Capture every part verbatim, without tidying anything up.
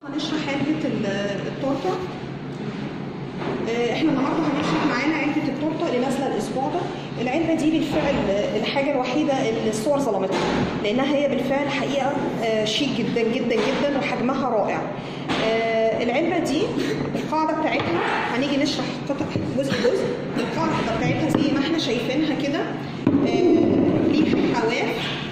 هنشرح علبة التورته. احنا النهارده هنشرح معانا علبة التورته اللي نازله الاسبوع ده. العلبة دي بالفعل الحاجة الوحيدة اللي الصور ظلمتها، لانها هي بالفعل حقيقة شيك جدا جدا جدا وحجمها رائع. العلبة دي القاعدة بتاعتها هنيجي نشرح قطع جزء جزء. القاعدة بتاعتها زي ما احنا شايفينها كده، ليها حواف،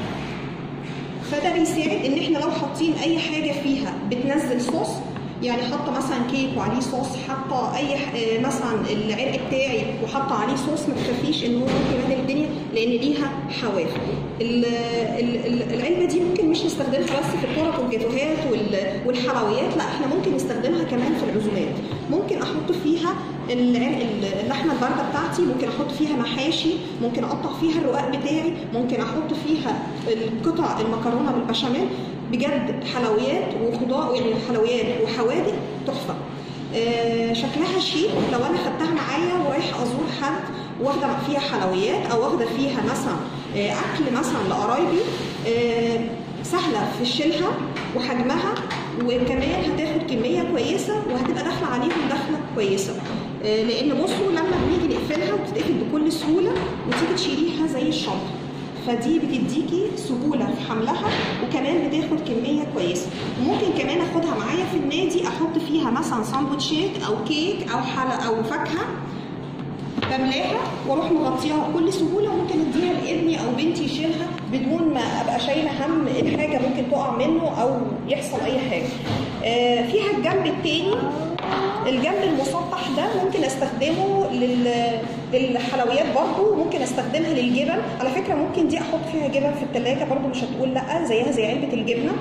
فده بيساعد ان احنا لو حاطين اي حاجه فيها بتنزل صوص، يعني حاطه مثلا كيك وعليه صوص، حاطه اي مثلا العرق بتاعي وحاطه عليه صوص، ما تخافيش ان هو ممكن يبهدل الدنيا لان ليها حواف. العلبه دي ممكن مش نستخدمها بس في التورت والجاتوهات والحلويات، لا احنا ممكن نستخدمها كمان في العزومات. ممكن احط فيها اللحمه البارده بتاعتي، ممكن احط فيها محاشي، ممكن اقطع فيها الرقاق بتاعي، ممكن احط فيها القطع المكرونه بالبشاميل. بجد حلويات وخضار، يعني حلويات وحوادق تحفه. آه شكلها شيك. لو انا خدتها معايا ورايحه ازور حد واخده فيها حلويات او واخده فيها مثلا آه اكل مثلا لقرايبي، آه سهله في شيلها وحجمها، وكمان هتاخد كميه كويسه وهتبقى داخله عليهم دخله كويسه. آه لان بصوا لما بنيجي نقفلها وبتتقفل بكل سهوله وتيجي تشيليها زي الشنطه، فدي بتديكي سهوله في حملها وكمان بتاخد كميه كويسه. وممكن كمان اخدها معايا في النادي، احط فيها مثلا ساندوتشات او كيك او حلا او فاكهه، بملاها واروح مغطياها بكل سهوله، وممكن اديها لابني او بنتي يشيلها بدون ما ابقى شايله هم الحاجه ممكن تقع منه او يحصل اي حاجه. آه فيها الجنب التاني، الجنب المسطح ده ممكن استخدمه للحلويات برضو، ممكن استخدمها للجبن. على فكره ممكن دي احط فيها جبن في التلاجة برضو، مش هتقول لا، زيها زي علبه الجبنه.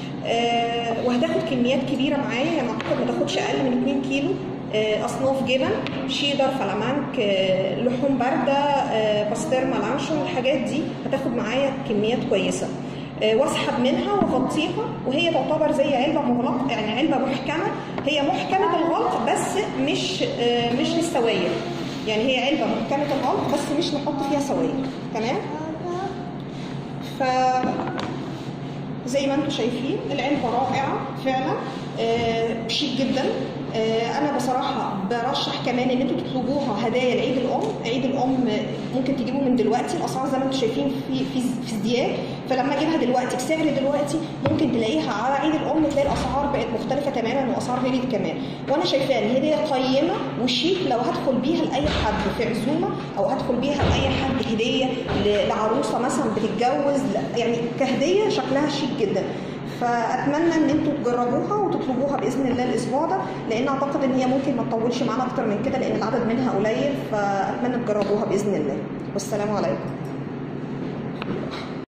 آه وهتاخد كميات كبيره معايا، يعني اعتقد ما تاخدش اقل من اتنين كيلو. آه اصناف جبن، شيدر، فلامانك، آه لحوم بارده، آه باسترما، لانشون، الحاجات دي هتاخد معايا كميات كويسه. واسحب منها واغطيها، وهي تعتبر زي علبه مغلقه، يعني علبه محكمه. هي محكمه الغلق بس مش مش للسوائل، يعني هي علبه محكمه الغلق بس مش نحط فيها سوائل. تمام. ف زي ما انتم شايفين العلبه رائعه فعلا، شيك جدا. انا بصراحه برشح كمان ان انتوا تطلبوها هدايا لعيد الام. عيد الام ممكن تجيبوا من دلوقتي، الاسعار زي ما انتم شايفين في في في ازدياد، فلما اجيبها دلوقتي بسعر دلوقتي ممكن تلاقيها على عيد الام تلاقي الاسعار بقت مختلفه تماما واسعار غليت كمان. وانا شايفاها ان هديه قيمه وشيك، لو هدخل بيها لاي حد في عزومه او هدخل بيها لاي حد هديه لعروسه مثلا بتتجوز، يعني كهديه شكلها شيك جدا. فاتمنى ان انتوا تجربوها وتطلبوها باذن الله الاسبوع ده، لان اعتقد ان هي ممكن ما تطولش معانا اكتر من كده لان العدد منها قليل. فاتمنى تجربوها باذن الله، والسلام عليكم.